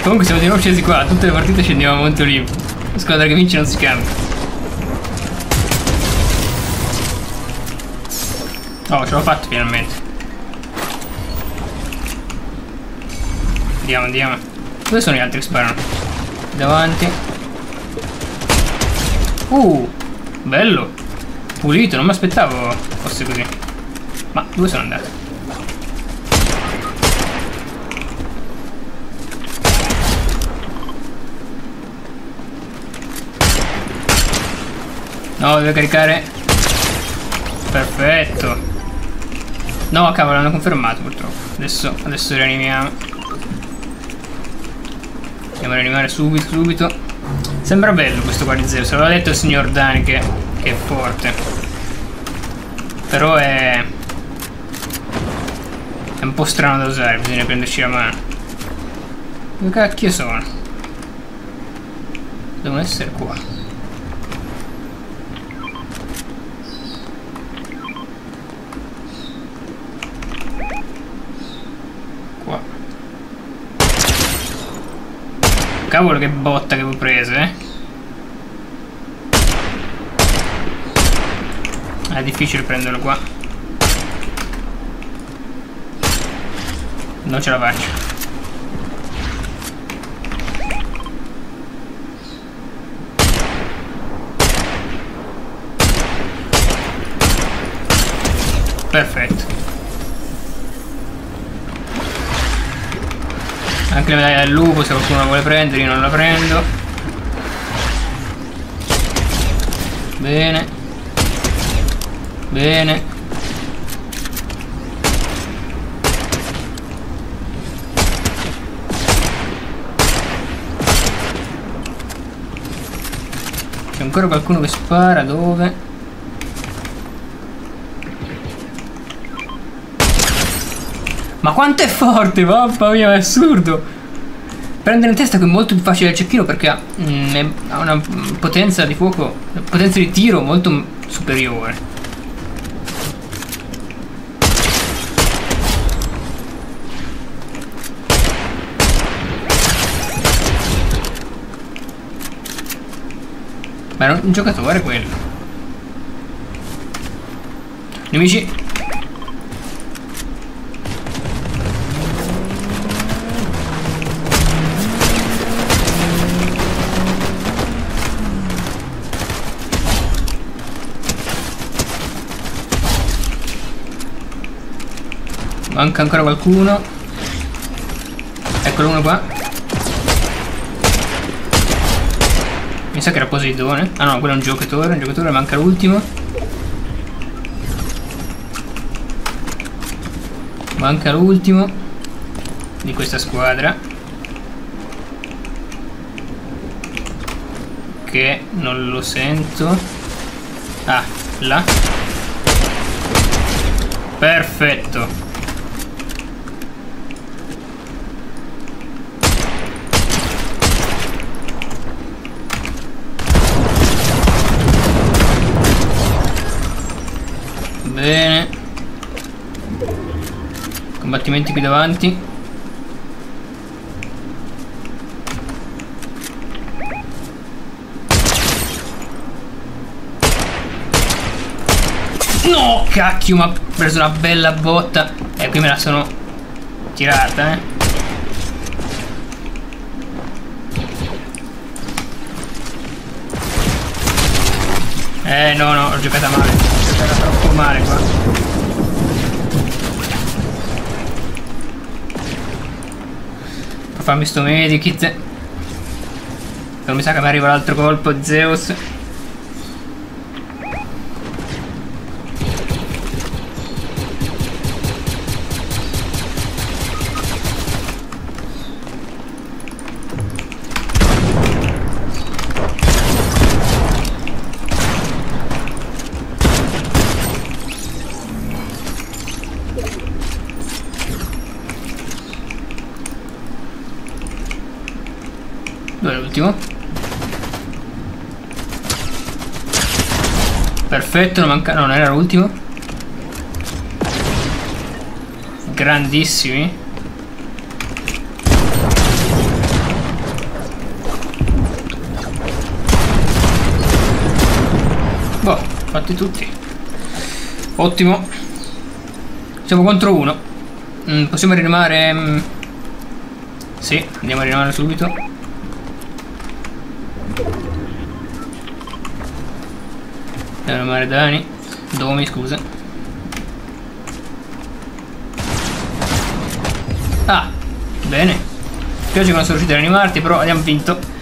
Comunque siamo di nuovo scesi qua. Tutte le partite scendiamo molto lì. La squadra che vince non si cambia. Oh, ce l'ho fatto finalmente. Andiamo, andiamo. Dove sono gli altri che sparano? Davanti. Bello. Pulito, non mi aspettavo fosse così. Ma dove sono andato? No, deve caricare. Perfetto. No, cavolo, l'hanno confermato purtroppo. Adesso rianimiamo. Andiamo a rianimare subito. Sembra bello questo qua di zero. Se l'aveva detto il signor Dani che è forte. Però è un po' strano da usare, bisogna prenderci la mano. Dove cacchio sono? Devono essere qua. Cavolo, che botta che ho preso, eh. È difficile prenderlo qua. Non ce la faccio. Perfetto. Anche la medaglia del lupo, se qualcuno la vuole prendere, io non la prendo. Bene. Bene. C'è ancora qualcuno che spara, dove? Ma quanto è forte, mamma mia, è assurdo. Prendere in testa che è molto più facile del cecchino perché ha una potenza di fuoco, potenza di tiro molto superiore. Ma era un giocatore quello. Nemici. Manca ancora qualcuno. Eccolo uno qua. Mi sa che era Poseidone. Ah no, quello è un giocatore, manca l'ultimo. Manca l'ultimo di questa squadra. Che non lo sento. Ah, là. Perfetto. Bene. Combattimenti qui davanti. No, cacchio, mi ha preso una bella botta. E qui me la sono tirata, no, ho giocata male. Ho giocata troppo male qua. Fammi sto medikit. Non mi sa che mi arriva l'altro colpo di Zeus. Dove è l'ultimo? Perfetto, non manca. No, non era l'ultimo. Grandissimi. Boh, fatti tutti. Ottimo. Siamo contro uno. Possiamo rinomare... Sì, andiamo a rinomare subito. Andiamo a rinomare Dani. Domi, scusa. Ah, bene. Mi piace che non sono riuscito a rianimarti, però abbiamo vinto.